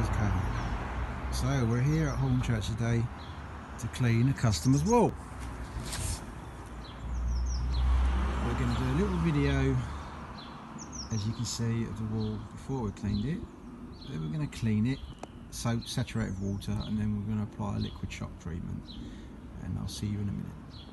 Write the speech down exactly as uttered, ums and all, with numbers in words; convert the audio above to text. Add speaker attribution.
Speaker 1: Okay, so we're here at Hornchurch today to clean a customer's wall. We're going to do a little video, as you can see, of the wall before we cleaned it. Then we're going to clean it, soap, saturated water, and then we're going to apply a liquid shock treatment. And I'll see you in a minute.